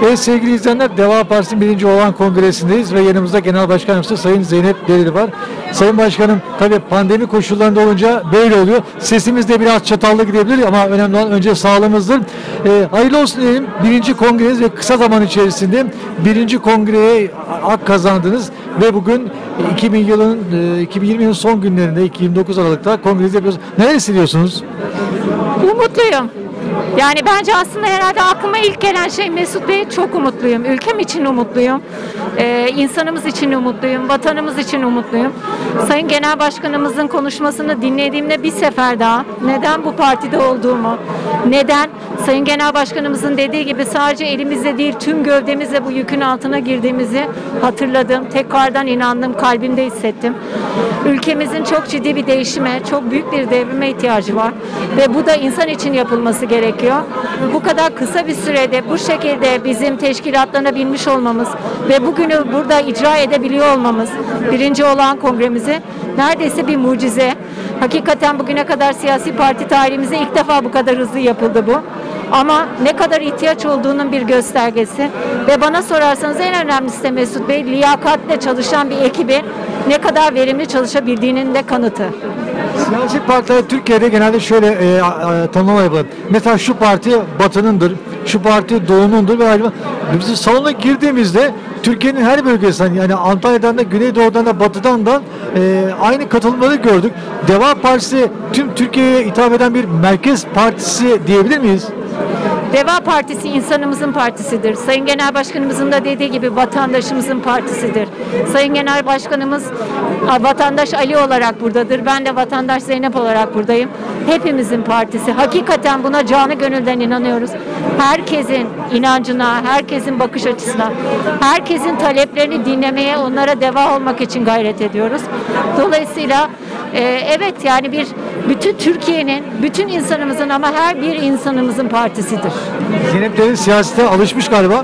Evet sevgili izleyenler, Deva Partisi'nin 1. Olağan Kongresi'ndeyiz ve yanımızda Genel Başkan Yardımcısı Sayın Zeynep Dereli var. Sayın Başkanım, tabii pandemi koşullarında olunca böyle oluyor. Sesimiz de biraz çatallı gidebilir ama önemli olan önce sağlığımızdır. Hayırlı olsun diyelim. 1. Kongreniz ve kısa zaman içerisinde 1. Kongreye hak kazandınız ve bugün 2020 yılının son günlerinde 29 Aralık'ta kongrenizi yapıyorsunuz. Neler hissediyorsunuz? Umutluyum. Yani bence aslında herhalde aklıma ilk gelen şey Mesut Bey, çok umutluyum. Ülkem için umutluyum. İnsanımız için umutluyum. Vatanımız için umutluyum. Sayın Genel Başkanımızın konuşmasını dinlediğimde bir sefer daha neden bu partide olduğumu, neden Sayın Genel Başkanımızın dediği gibi sadece elimizle değil tüm gövdemizle bu yükün altına girdiğimizi hatırladım. Tekrardan inandım, kalbimde hissettim. Ülkemizin çok ciddi bir değişime, çok büyük bir devrime ihtiyacı var. Ve bu da insan için yapılması gerekiyor. Bu kadar kısa bir sürede bu şekilde bizim teşkilatlarına binmiş olmamız ve bugünü burada icra edebiliyor olmamız, 1. Olağan Kongremizi neredeyse bir mucize. Hakikaten bugüne kadar siyasi parti tarihimizde ilk defa bu kadar hızlı yapıldı bu. Ama ne kadar ihtiyaç olduğunun bir göstergesi ve bana sorarsanız en önemlisi de Mesut Bey, liyakatle çalışan bir ekibi ne kadar verimli çalışabildiğinin de kanıtı. Siyasi partiler Türkiye'de genelde şöyle tanımlama yapılır. Mesela şu parti Batı'nındır, şu parti Doğu'nundur ve ayrıca biz salona girdiğimizde Türkiye'nin her bölgesinden, yani Antalya'dan da, Güneydoğu'dan da, Batı'dan da aynı katılımları gördük. Deva Partisi tüm Türkiye'ye hitap eden bir merkez partisi diyebilir miyiz? Deva Partisi insanımızın partisidir. Sayın Genel Başkanımızın da dediği gibi vatandaşımızın partisidir. Sayın Genel Başkanımız vatandaş Ali olarak buradadır. Ben de vatandaş Zeynep olarak buradayım. Hepimizin partisi. Hakikaten buna canı gönülden inanıyoruz. Herkesin inancına, herkesin bakış açısına, herkesin taleplerini dinlemeye, onlara deva olmak için gayret ediyoruz. Dolayısıyla evet, yani bütün Türkiye'nin, bütün insanımızın ama her bir insanımızın partisidir. Zeynep Dereli siyasete alışmış galiba.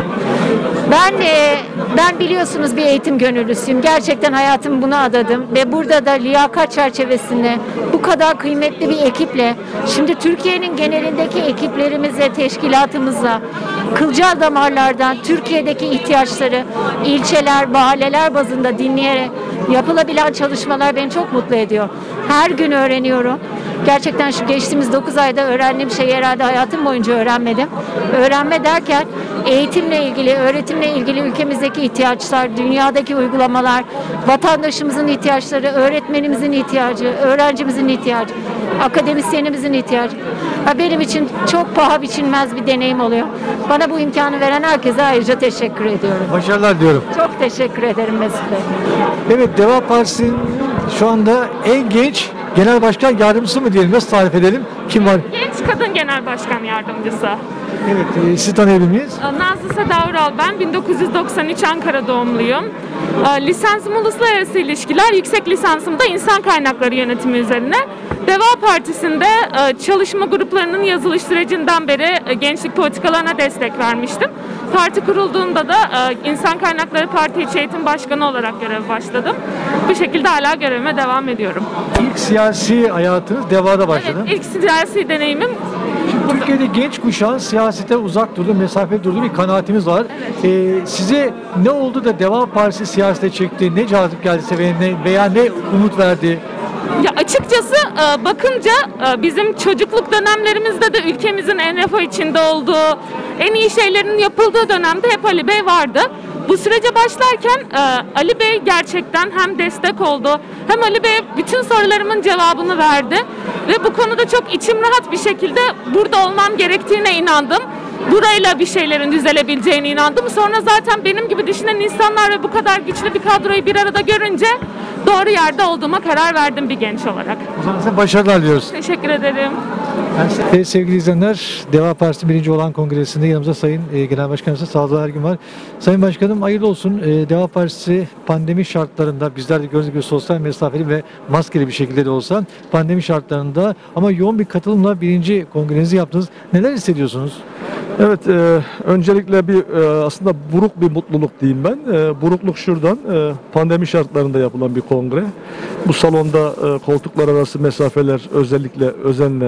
Ben biliyorsunuz bir eğitim gönüllüsüyüm. Gerçekten hayatımı buna adadım ve burada da liyakat çerçevesinde bu kadar kıymetli bir ekiple, şimdi Türkiye'nin genelindeki ekiplerimizle, teşkilatımızla, kılcal damarlardan Türkiye'deki ihtiyaçları ilçeler, mahalleler bazında dinleyerek yapılabilen çalışmalar beni çok mutlu ediyor. Her gün öğreniyorum. Gerçekten şu geçtiğimiz 9 ayda öğrendiğim şeyi herhalde hayatım boyunca öğrenmedim. Öğrenme derken eğitimle ilgili, öğretimle ilgili ülkemizdeki ihtiyaçlar, dünyadaki uygulamalar, vatandaşımızın ihtiyaçları, öğretmenimizin ihtiyacı, öğrencimizin ihtiyacı, akademisyenimizin ihtiyacı. Benim için çok paha biçilmez bir deneyim oluyor. Bana bu imkanı veren herkese ayrıca teşekkür ediyorum. Başarılar diyorum. Çok teşekkür ederim Mesut Bey. Evet, Deva Partisi'nin şu anda en genç genel başkan yardımcısı mı diyelim, nasıl tarif edelim? Kim var? Genç kadın genel başkan yardımcısı. Evet, sizi tanıyabilir miyiz? Nazlı Seda Ural ben. 1993 Ankara doğumluyum. Lisansım Uluslararası İlişkiler, yüksek lisansım da İnsan Kaynakları Yönetimi üzerine. Deva Partisi'nde çalışma gruplarının yazılış sürecinden beri gençlik politikalarına destek vermiştim. Parti kurulduğunda da İnsan Kaynakları Parti İçi Eğitim Başkanı olarak göreve başladım. Bu şekilde hala görevime devam ediyorum. İlk siyasi hayatınız Deva'da başladı. Evet, ilk siyasi deneyimim. Türkiye'de genç kuşağın siyasete uzak durduğu, mesafe durduğu bir kanaatimiz var. Evet. Size ne oldu da Deva Partisi siyasete çekti, ne cazip geldi veya ne umut verdi? Ya açıkçası bakınca bizim çocukluk dönemlerimizde de ülkemizin en refah içinde olduğu, en iyi şeylerin yapıldığı dönemde hep Ali Bey vardı. Bu sürece başlarken Ali Bey gerçekten hem destek oldu, hem Ali Bey bütün sorularımın cevabını verdi. Ve bu konuda çok içim rahat bir şekilde burada olmam gerektiğine inandım. Burayla bir şeylerin düzelebileceğine inandım. Sonra zaten benim gibi düşünen insanlar ve bu kadar güçlü bir kadroyu bir arada görünce doğru yerde olduğuma karar verdim bir genç olarak. O zaman size başarılar diliyoruz. Teşekkür ederim. Evet, sevgili izleyenler, Deva Partisi 1. Olağan Kongresi'nde yanımızda Sayın Genel Başkanımız Sağlığı Ergün var. Sayın Başkanım, hayırlı olsun. Deva Partisi pandemi şartlarında, bizler de gördüğünüz gibi sosyal mesafeli ve maskeli bir şekilde de olsa pandemi şartlarında ama yoğun bir katılımla 1. kongrenizi yaptınız. Neler hissediyorsunuz? Evet, öncelikle aslında buruk bir mutluluk diyeyim ben. Burukluk şuradan, pandemi şartlarında yapılan bir kongre. Bu salonda koltuklar arası mesafeler özellikle özenle oluşturuldu.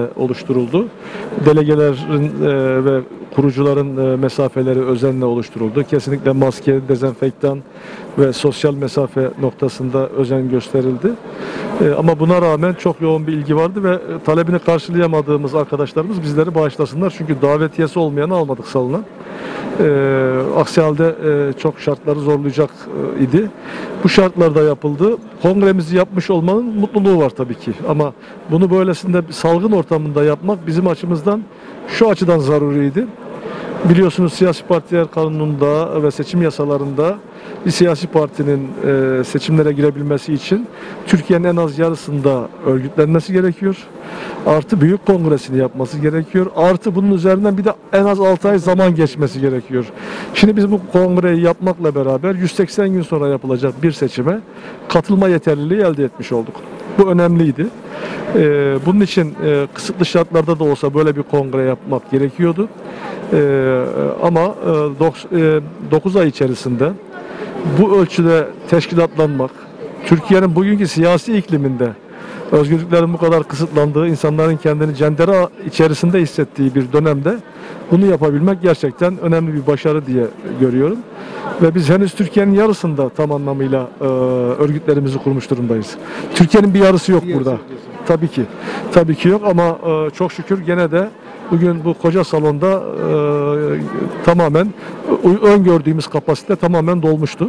oluşturuldu. Delegelerin ve kurucuların mesafeleri özenle oluşturuldu. Kesinlikle maske, dezenfektan ve sosyal mesafe noktasında özen gösterildi. Ama buna rağmen çok yoğun bir ilgi vardı ve talebini karşılayamadığımız arkadaşlarımız bizleri bağışlasınlar. Çünkü davetiyesi olmayanı almadık salona. Aksi halde çok şartları zorlayacak idi. Bu şartlarda yapıldı. Kongremizi yapmış olmanın mutluluğu var tabii ki. Ama bunu böylesinde bir salgın ortamında yapmak bizim açımızdan şu açıdan zaruriydi. Biliyorsunuz siyasi partiler kanununda ve seçim yasalarında bir siyasi partinin seçimlere girebilmesi için Türkiye'nin en az yarısında örgütlenmesi gerekiyor. Artı büyük kongresini yapması gerekiyor. Artı bunun üzerinden bir de en az 6 ay zaman geçmesi gerekiyor. Şimdi biz bu kongreyi yapmakla beraber 180 gün sonra yapılacak bir seçime katılma yeterliliği elde etmiş olduk. Bu önemliydi. Bunun için kısıtlı şartlarda da olsa böyle bir kongre yapmak gerekiyordu. Ama 9 ay içerisinde bu ölçüde teşkilatlanmak, Türkiye'nin bugünkü siyasi ikliminde özgürlüklerin bu kadar kısıtlandığı, insanların kendini cendera içerisinde hissettiği bir dönemde bunu yapabilmek gerçekten önemli bir başarı diye görüyorum. Ve biz henüz Türkiye'nin yarısında tam anlamıyla örgütlerimizi kurmuş durumdayız. Türkiye'nin bir yarısı yok burada. Tabii ki. Tabii ki yok ama çok şükür gene de bugün bu koca salonda tamamen öngördüğümüz kapasite tamamen dolmuştu.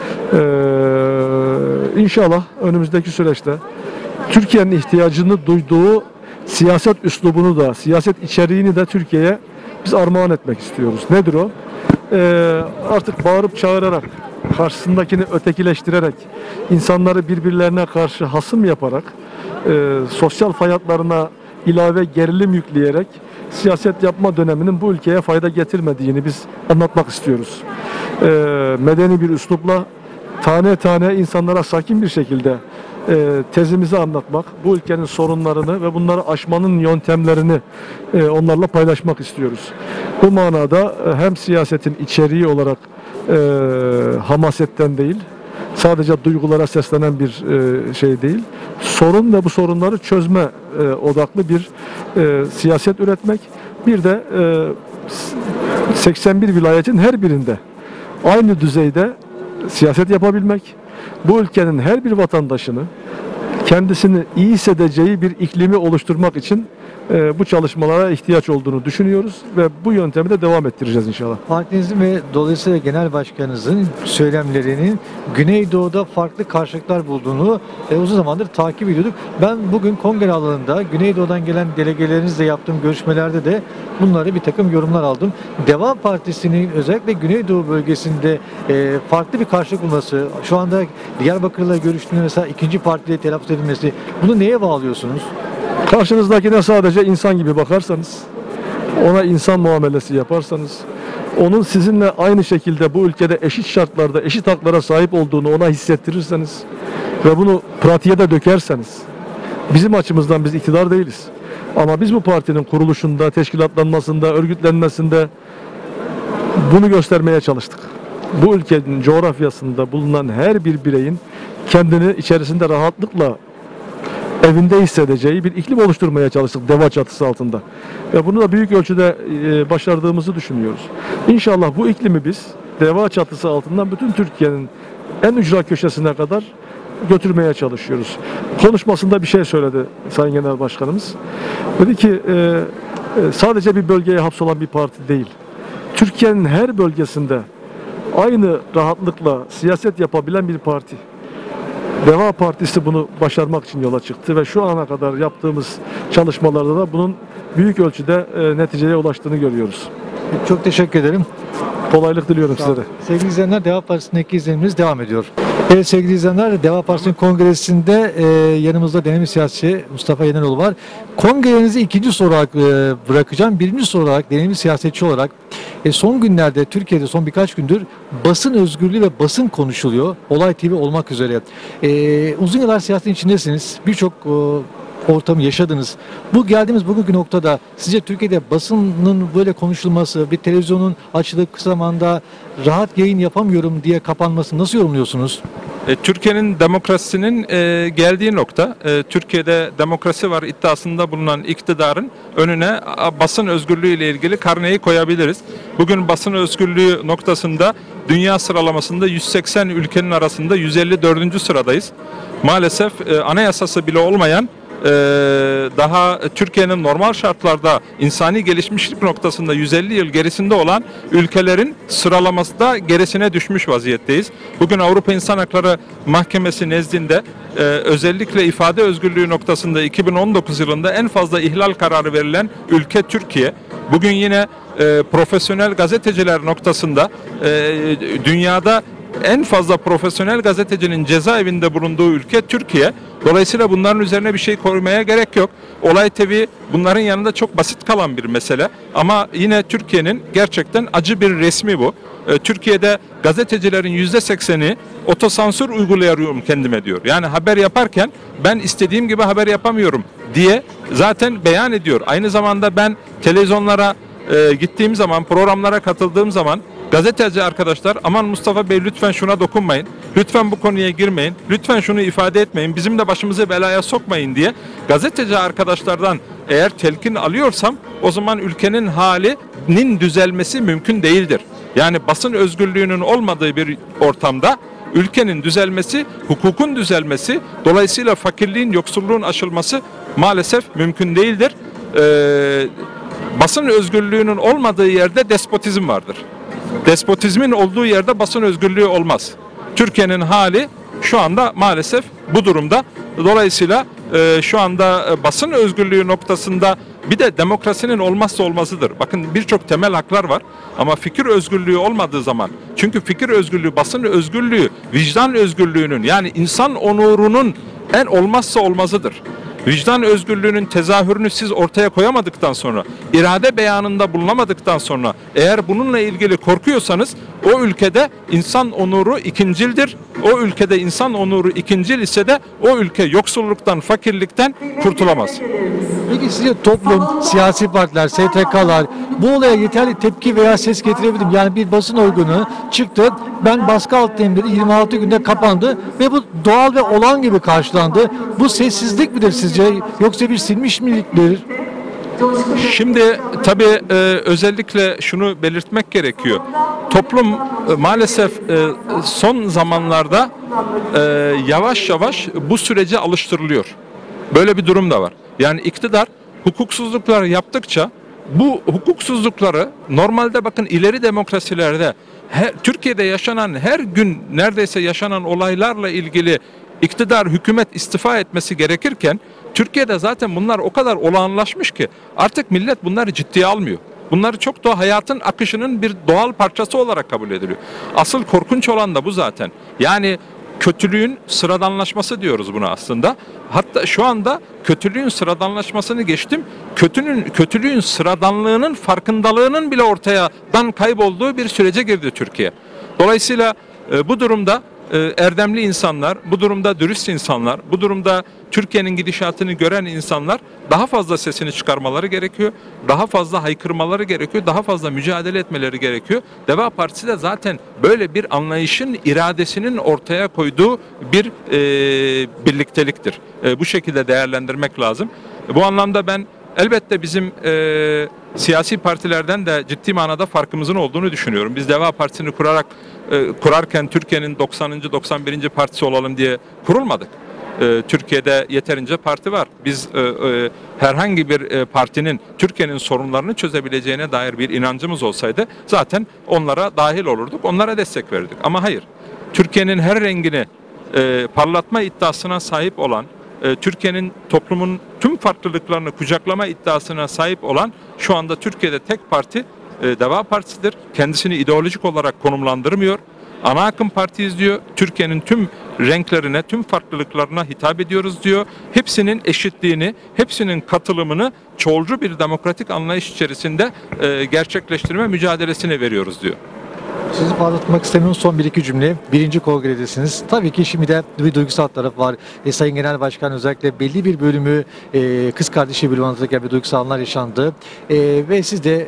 İnşallah önümüzdeki süreçte Türkiye'nin ihtiyacını duyduğu siyaset üslubunu da, siyaset içeriğini de Türkiye'ye biz armağan etmek istiyoruz. Nedir o? Artık bağırıp çağırarak, karşısındakini ötekileştirerek, insanları birbirlerine karşı hasım yaparak, sosyal hayatlarına ilave gerilim yükleyerek siyaset yapma döneminin bu ülkeye fayda getirmediğini biz anlatmak istiyoruz. Medeni bir üslupla tane tane insanlara sakin bir şekilde tezimizi anlatmak, bu ülkenin sorunlarını ve bunları aşmanın yöntemlerini onlarla paylaşmak istiyoruz. Bu manada hem siyasetin içeriği olarak hamasetten değil, sadece duygulara seslenen bir şey değil, sorun ve bu sorunları çözme odaklı bir siyaset üretmek. Bir de 81 vilayetin her birinde aynı düzeyde siyaset yapabilmek, bu ülkenin her bir vatandaşını kendisini iyi hissedeceği bir iklimi oluşturmak için bu çalışmalara ihtiyaç olduğunu düşünüyoruz ve bu yöntemi de devam ettireceğiz inşallah. Partinizin ve dolayısıyla genel başkanınızın söylemlerinin Güneydoğu'da farklı karşılıklar bulduğunu uzun zamandır takip ediyorduk. Ben bugün kongre alanında Güneydoğu'dan gelen delegelerinizle yaptığım görüşmelerde de bunları bir takım yorumlar aldım. Deva Partisi'nin özellikle Güneydoğu bölgesinde farklı bir karşılık bulması, şu anda Diyarbakır'la görüştüğünde mesela ikinci partiyle telaffuz edilmesi, bunu neye bağlıyorsunuz? Karşınızdakine sadece insan gibi bakarsanız, ona insan muamelesi yaparsanız, onun sizinle aynı şekilde bu ülkede eşit şartlarda, eşit haklara sahip olduğunu ona hissettirirseniz ve bunu pratiğe de dökerseniz, bizim açımızdan biz iktidar değiliz. Ama biz bu partinin kuruluşunda, teşkilatlanmasında, örgütlenmesinde bunu göstermeye çalıştık. Bu ülkenin coğrafyasında bulunan her bir bireyin kendini içerisinde rahatlıkla evinde hissedeceği bir iklim oluşturmaya çalıştık Deva çatısı altında. Ve bunu da büyük ölçüde başardığımızı düşünüyoruz. İnşallah bu iklimi biz Deva çatısı altından bütün Türkiye'nin en ücra köşesine kadar götürmeye çalışıyoruz. Konuşmasında bir şey söyledi Sayın Genel Başkanımız. Dedi ki sadece bir bölgeye hapsolan bir parti değil. Türkiye'nin her bölgesinde aynı rahatlıkla siyaset yapabilen bir parti. Deva Partisi bunu başarmak için yola çıktı ve şu ana kadar yaptığımız çalışmalarda da bunun büyük ölçüde neticeye ulaştığını görüyoruz. Çok teşekkür ederim. Kolaylık diliyorum size de. Sevgili izleyenler, Deva Partisi'ndeki izlenimimiz devam ediyor. Evet sevgili izleyenler, Deva Partisi'nin kongresinde yanımızda deneyimli siyasetçi Mustafa Yeneroğlu var. Kongrenizi ikinci soru olarak bırakacağım. Birinci soru olarak, deneyimli siyasetçi olarak son günlerde Türkiye'de son birkaç gündür basın özgürlüğü ve basın konuşuluyor. Olay TV olmak üzere. Uzun yıllar siyasetin içindesiniz. Birçok ortamı yaşadınız. Bu geldiğimiz bugünkü noktada sizce Türkiye'de basının böyle konuşulması, bir televizyonun açılıp kısa zamanda rahat yayın yapamıyorum diye kapanması nasıl yorumluyorsunuz? Türkiye'nin demokrasisinin geldiği nokta, Türkiye'de demokrasi var iddiasında bulunan iktidarın önüne basın özgürlüğü ile ilgili karneyi koyabiliriz. Bugün basın özgürlüğü noktasında dünya sıralamasında 180 ülkenin arasında 154. sıradayız. Maalesef anayasası bile olmayan, daha Türkiye'nin normal şartlarda insani gelişmişlik noktasında 150 yıl gerisinde olan ülkelerin sıralamasında gerisine düşmüş vaziyetteyiz. Bugün Avrupa İnsan Hakları Mahkemesi nezdinde özellikle ifade özgürlüğü noktasında 2019 yılında en fazla ihlal kararı verilen ülke Türkiye. Bugün yine profesyonel gazeteciler noktasında dünyada en fazla profesyonel gazetecinin cezaevinde bulunduğu ülke Türkiye. Dolayısıyla bunların üzerine bir şey koymaya gerek yok. Olay tabii bunların yanında çok basit kalan bir mesele. Ama yine Türkiye'nin gerçekten acı bir resmi bu. Türkiye'de gazetecilerin %80'i otosansür uygulayıyorum kendime diyor. Yani haber yaparken ben istediğim gibi haber yapamıyorum diye zaten beyan ediyor. Aynı zamanda ben televizyonlara gittiğim zaman, programlara katıldığım zaman gazeteci arkadaşlar aman Mustafa Bey lütfen şuna dokunmayın, lütfen bu konuya girmeyin, lütfen şunu ifade etmeyin, bizim de başımızı belaya sokmayın diye gazeteci arkadaşlardan eğer telkin alıyorsam o zaman ülkenin halinin düzelmesi mümkün değildir. Yani basın özgürlüğünün olmadığı bir ortamda ülkenin düzelmesi, hukukun düzelmesi, dolayısıyla fakirliğin, yoksulluğun aşılması maalesef mümkün değildir. Basın özgürlüğünün olmadığı yerde despotizm vardır. Despotizmin olduğu yerde basın özgürlüğü olmaz. Türkiye'nin hali şu anda maalesef bu durumda. Dolayısıyla şu anda basın özgürlüğü noktasında bir de demokrasinin olmazsa olmazıdır. Bakın birçok temel haklar var ama fikir özgürlüğü olmadığı zaman, çünkü fikir özgürlüğü, basın özgürlüğü, vicdan özgürlüğünün yani insan onurunun en olmazsa olmazıdır. Vicdan özgürlüğünün tezahürünü siz ortaya koyamadıktan sonra, irade beyanında bulunamadıktan sonra eğer bununla ilgili korkuyorsanız o ülkede insan onuru ikincildir. O ülkede insan onuru ikincil ise de o ülke yoksulluktan, fakirlikten kurtulamaz. Peki sizce toplum, siyasi partiler, STK'lar bu olaya yeterli tepki veya ses getirebilir mi? Yani bir basın organı çıktı, ben baskı altındayım dedi, 26 günde kapandı ve bu doğal ve olağan gibi karşılandı. Bu sessizlik midir sizce yoksa bir silmiş miliktir? Şimdi tabii özellikle şunu belirtmek gerekiyor. Toplum maalesef son zamanlarda yavaş yavaş bu sürece alıştırılıyor. Böyle bir durum da var. Yani iktidar hukuksuzluklar yaptıkça bu hukuksuzlukları normalde bakın ileri demokrasilerde Türkiye'de yaşanan her gün neredeyse yaşanan olaylarla ilgili iktidar, hükümet istifa etmesi gerekirken Türkiye'de zaten bunlar o kadar olağanlaşmış ki artık millet bunları ciddiye almıyor. Bunları çok da hayatın akışının bir doğal parçası olarak kabul ediliyor. Asıl korkunç olan da bu zaten. Yani kötülüğün sıradanlaşması diyoruz buna aslında. Hatta şu anda kötülüğün sıradanlaşmasını geçtim. Kötülüğün sıradanlığının farkındalığının bile ortadan kaybolduğu bir sürece girdi Türkiye. Dolayısıyla bu durumda erdemli insanlar, bu durumda dürüst insanlar, bu durumda Türkiye'nin gidişatını gören insanlar daha fazla sesini çıkarmaları gerekiyor. Daha fazla haykırmaları gerekiyor. Daha fazla mücadele etmeleri gerekiyor. Deva Partisi de zaten böyle bir anlayışın, iradesinin ortaya koyduğu bir birlikteliktir. Bu şekilde değerlendirmek lazım. Bu anlamda ben elbette bizim siyasi partilerden de ciddi manada farkımızın olduğunu düşünüyorum. Biz Deva Partisi'ni kurarken Türkiye'nin 90. 91. partisi olalım diye kurulmadık. Türkiye'de yeterince parti var. Biz herhangi bir partinin Türkiye'nin sorunlarını çözebileceğine dair bir inancımız olsaydı zaten onlara dahil olurduk, onlara destek verirdik. Ama hayır, Türkiye'nin her rengini parlatma iddiasına sahip olan, Türkiye'nin toplumun tüm farklılıklarını kucaklama iddiasına sahip olan şu anda Türkiye'de tek parti Deva Partisi'dir. Kendisini ideolojik olarak konumlandırmıyor. Ana akım partiyiz diyor. Türkiye'nin tüm renklerine, tüm farklılıklarına hitap ediyoruz diyor. Hepsinin eşitliğini, hepsinin katılımını çoğulcu bir demokratik anlayış içerisinde gerçekleştirme mücadelesine veriyoruz diyor. Sizi bağlatmak istemiyorum. Son bir iki cümle. 1. kongredesiniz. Tabii ki şimdi de bir duygusal taraf var. Sayın Genel Başkan özellikle belli bir bölümü kız kardeşi bölümü anlatırken bir duygusal anlar yaşandı. Ve siz de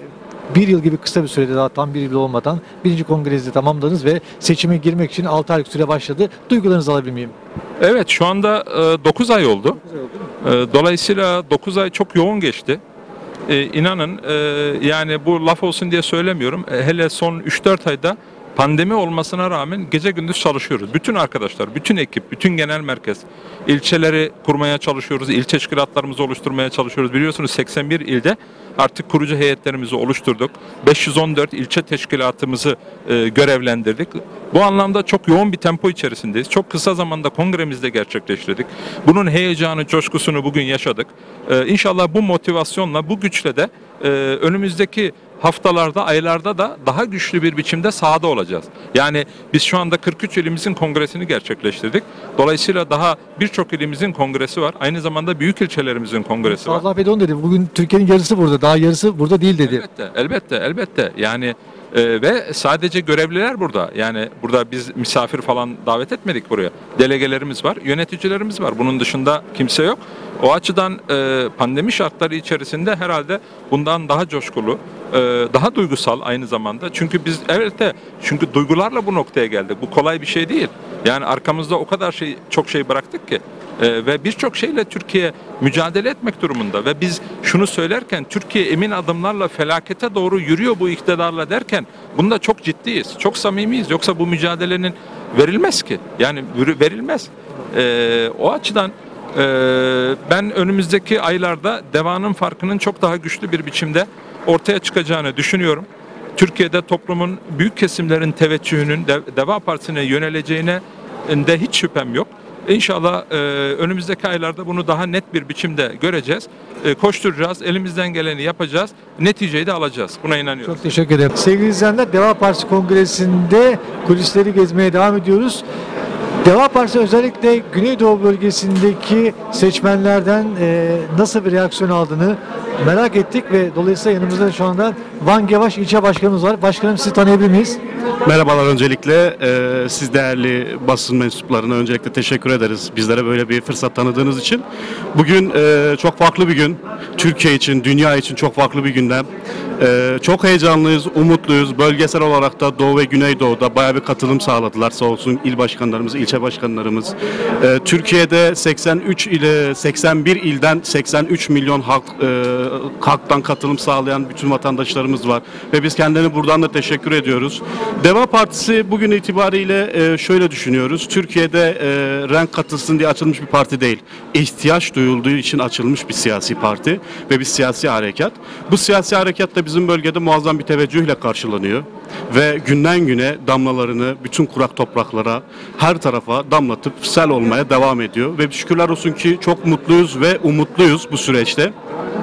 bir yıl gibi kısa bir sürede, daha tam bir yıl olmadan birinci kongrenizi tamamladınız ve seçime girmek için 6 aylık süre başladı. Duygularınızı alabilir miyim? Evet, şu anda 9 ay oldu. Dolayısıyla 9 ay çok yoğun geçti. İnanın yani bu laf olsun diye söylemiyorum. Hele son 3-4 ayda pandemi olmasına rağmen gece gündüz çalışıyoruz. Bütün arkadaşlar, bütün ekip, bütün genel merkez, ilçeleri kurmaya çalışıyoruz. İlçe teşkilatlarımızı oluşturmaya çalışıyoruz. Biliyorsunuz 81 ilde artık kurucu heyetlerimizi oluşturduk. 514 ilçe teşkilatımızı görevlendirdik. Bu anlamda çok yoğun bir tempo içerisindeyiz. Çok kısa zamanda kongremizde gerçekleştirdik. Bunun heyecanı, coşkusunu bugün yaşadık. İnşallah bu motivasyonla, bu güçle de önümüzdeki haftalarda, aylarda da daha güçlü bir biçimde sahada olacağız. Yani biz şu anda 43 ilimizin kongresini gerçekleştirdik. Dolayısıyla daha birçok ilimizin kongresi var. Aynı zamanda büyük ilçelerimizin kongresi var. Allah Bedon dedi. Bugün Türkiye'nin yarısı burada. Daha yarısı burada değil dedi. Elbette. Yani ve sadece görevliler burada. Yani burada biz misafir falan davet etmedik buraya. Delegelerimiz var, yöneticilerimiz var. Bunun dışında kimse yok. O açıdan pandemi şartları içerisinde herhalde bundan daha coşkulu, daha duygusal aynı zamanda. Çünkü biz çünkü duygularla bu noktaya geldik. Bu kolay bir şey değil. Yani arkamızda o kadar çok şey bıraktık ki ve birçok şeyle Türkiye mücadele etmek durumunda ve biz şunu söylerken Türkiye emin adımlarla felakete doğru yürüyor bu iktidarla derken bunda çok ciddiyiz, çok samimiyiz. Yoksa bu mücadelenin verilmez ki. Yani verilmez. O açıdan ben önümüzdeki aylarda DEVA'nın farkının çok daha güçlü bir biçimde ortaya çıkacağını düşünüyorum. Türkiye'de toplumun büyük kesimlerin teveccühünün DEVA Partisi'ne yöneleceğine de hiç şüphem yok. İnşallah önümüzdeki aylarda bunu daha net bir biçimde göreceğiz. Koşturacağız, elimizden geleni yapacağız. Neticeyi de alacağız. Buna inanıyorum. Çok teşekkür ederim. Sevgili izleyenler, DEVA Partisi Kongresi'nde kulisleri gezmeye devam ediyoruz. DEVA Partisi özellikle Güneydoğu bölgesindeki seçmenlerden nasıl bir reaksiyon aldığını merak ettik ve dolayısıyla yanımızda şu anda Van Gevaş ilçe başkanımız var. Başkanım, sizi tanıyabilir miyiz? Merhabalar öncelikle. Siz değerli basın mensuplarına öncelikle teşekkür ederiz. Bizlere böyle bir fırsat tanıdığınız için. Bugün çok farklı bir gün. Türkiye için, dünya için çok farklı bir gündem. Çok heyecanlıyız, umutluyuz. Bölgesel olarak da Doğu ve Güneydoğu'da bayağı bir katılım sağladılar. Sağ olsun il başkanlarımız, ilçe başkanlarımız. Türkiye'de 81 ilden 83 milyon halktan katılım sağlayan bütün vatandaşlarımız var. Ve biz kendilerine buradan da teşekkür ediyoruz. DEVA Partisi bugün itibariyle şöyle düşünüyoruz. Türkiye'de renk katılsın diye açılmış bir parti değil. İhtiyaç duyulduğu için açılmış bir siyasi parti ve bir siyasi harekat. Bu siyasi harekat da bizim bölgede muazzam bir teveccühle karşılanıyor. Ve günden güne damlalarını bütün kurak topraklara, her tarafa damlatıp sel olmaya devam ediyor. Ve şükürler olsun ki çok mutluyuz ve umutluyuz bu süreçte.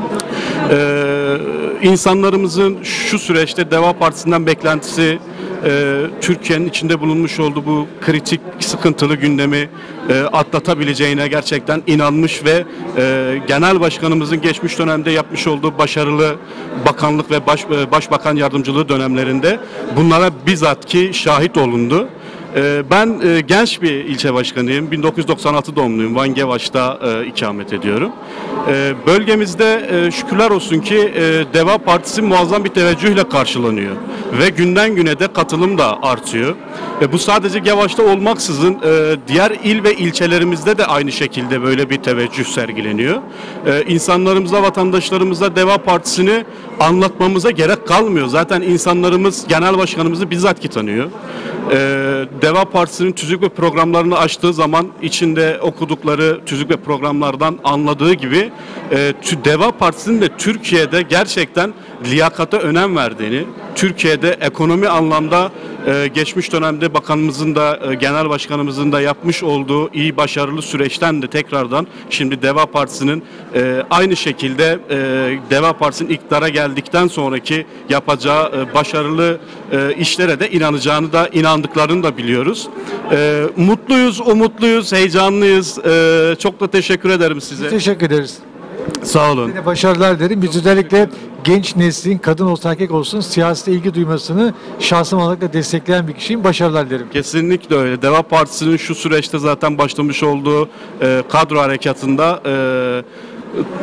İnsanlarımızın şu süreçte DEVA Partisi'nden beklentisi Türkiye'nin içinde bulunmuş olduğu bu kritik, sıkıntılı gündemi atlatabileceğine gerçekten inanmış ve Genel Başkanımızın geçmiş dönemde yapmış olduğu başarılı bakanlık ve başbakan yardımcılığı dönemlerinde bunlara bizzat şahit olundu. Ben genç bir ilçe başkanıyım. 1996 doğumluyum. Van Gevaş'ta ikamet ediyorum. Bölgemizde şükürler olsun ki DEVA Partisi muazzam bir teveccühle karşılanıyor. Ve günden güne de katılım da artıyor. Bu sadece Gevaş'ta olmaksızın diğer il ve ilçelerimizde de aynı şekilde böyle bir teveccüh sergileniyor. İnsanlarımıza, vatandaşlarımıza DEVA Partisi'ni anlatmamıza gerek kalmıyor. Zaten insanlarımız Genel Başkanımızı bizzat tanıyor. DEVA Partisi'nin tüzük ve programlarını açtığı zaman içinde okudukları tüzük ve programlardan anladığı gibi DEVA Partisi'nin de Türkiye'de gerçekten liyakata önem verdiğini, Türkiye'de ekonomi anlamda geçmiş dönemde bakanımızın da genel başkanımızın da yapmış olduğu iyi başarılı süreçten de tekrardan şimdi DEVA Partisi'nin aynı şekilde DEVA Partisi'nin iktidara geldikten sonraki yapacağı başarılı işlere de inandıklarını da biliyoruz. Mutluyuz, umutluyuz, heyecanlıyız. Çok da teşekkür ederim size. Teşekkür ederiz. Sağ olun. Size başarılar derim. Biz özellikle genç neslin, kadın olsun erkek olsun, siyasete ilgi duymasını şahsım olarak da destekleyen bir kişiyim. Başarılar derim. Kesinlikle öyle. DEVA Partisi'nin şu süreçte zaten başlamış olduğu kadro harekatında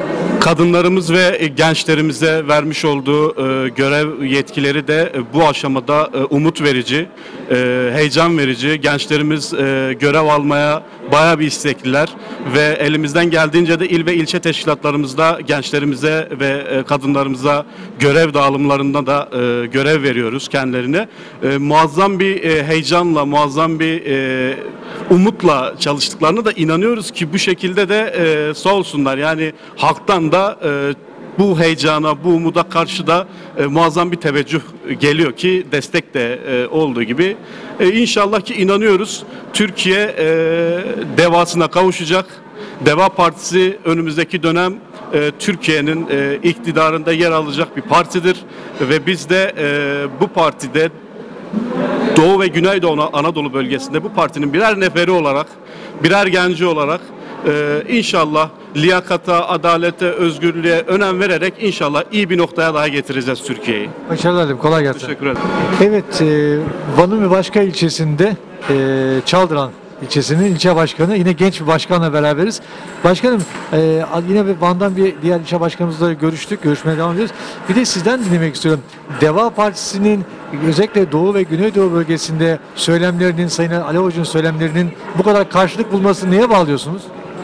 Kadınlarımız ve gençlerimize vermiş olduğu görev yetkileri de bu aşamada umut verici, heyecan verici. Gençlerimiz görev almaya bayağı bir istekliler ve elimizden geldiğince de il ve ilçe teşkilatlarımızda gençlerimize ve kadınlarımıza görev dağılımlarında da görev veriyoruz kendilerine. Muazzam bir heyecanla, muazzam bir umutla çalıştıklarına da inanıyoruz ki bu şekilde de sağ olsunlar. Yani halktan da bu heyecana, bu umuda karşı da muazzam bir teveccüh geliyor ki destek de olduğu gibi. İnşallah ki inanıyoruz Türkiye devasına kavuşacak. Deva Partisi önümüzdeki dönem Türkiye'nin iktidarında yer alacak bir partidir ve biz de bu partide Doğu ve Güneydoğu Anadolu bölgesinde bu partinin birer neferi olarak, birer genci olarak inşallah liyakata, adalete, özgürlüğe önem vererek inşallah iyi bir noktaya daha getireceğiz Türkiye'yi. Başarılar dilerim. Kolay gelsin. Teşekkür ederim. Evet, Van'ın bir başka ilçesinde Çaldıran ilçesinin ilçe başkanı, yine genç bir başkanla beraberiz. Başkanım, yine Van'dan bir diğer ilçe başkanımızla görüştük, görüşmeye devam ediyoruz. Bir de sizden dinlemek istiyorum. Deva Partisi'nin özellikle Doğu ve Güneydoğu bölgesinde söylemlerinin, Sayın Ali Hoca'nın söylemlerinin bu kadar karşılık bulmasını neye bağlıyorsunuz?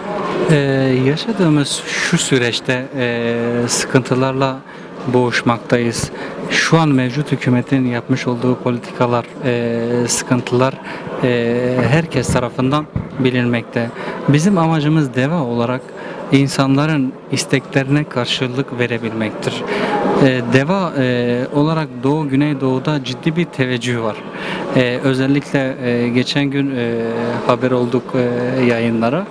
Yaşadığımız şu süreçte sıkıntılarla boğuşmaktayız. Şu an mevcut hükümetin yapmış olduğu politikalar, sıkıntılar herkes tarafından bilinmekte. Bizim amacımız Deva olarak insanların isteklerine karşılık verebilmektir. Deva olarak Doğu Güneydoğu'da ciddi bir teveccüh var. Özellikle geçen gün haber olduk yayınlara.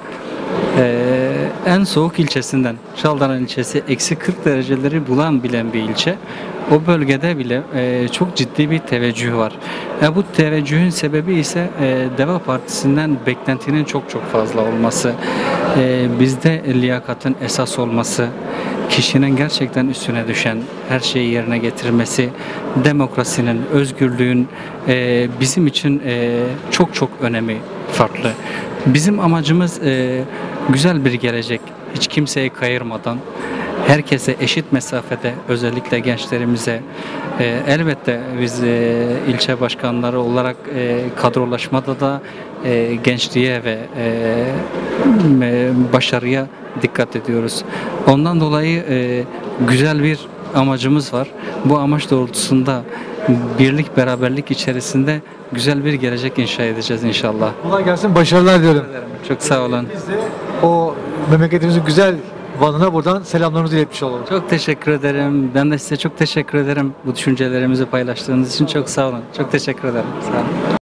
En soğuk ilçesinden, Çaldıran ilçesi eksi 40 dereceleri bilen bir ilçe. O bölgede bile çok ciddi bir teveccüh var. Bu teveccühün sebebi ise Deva Partisi'nden beklentinin çok fazla olması, bizde liyakatın esas olması, kişinin gerçekten üstüne düşen her şeyi yerine getirmesi, demokrasinin, özgürlüğün bizim için çok önemi farklı. Bizim amacımız güzel bir gelecek, hiç kimseyi kayırmadan, herkese eşit mesafede, özellikle gençlerimize. Elbette biz ilçe başkanları olarak kadrolaşmada da gençliğe ve başarıya dikkat ediyoruz. Ondan dolayı güzel bir amacımız var. Bu amaç doğrultusunda birlik, beraberlik içerisinde güzel bir gelecek inşa edeceğiz inşallah. Kolay gelsin, başarılar diyorum. Çok sağ olun. Biz de o memleketimizin güzel Van'ına buradan selamlarımızı iletmiş olalım. Çok teşekkür ederim. Ben de size çok teşekkür ederim. Bu düşüncelerimizi paylaştığınız için çok sağ olun. Çok teşekkür ederim. Sağ olun.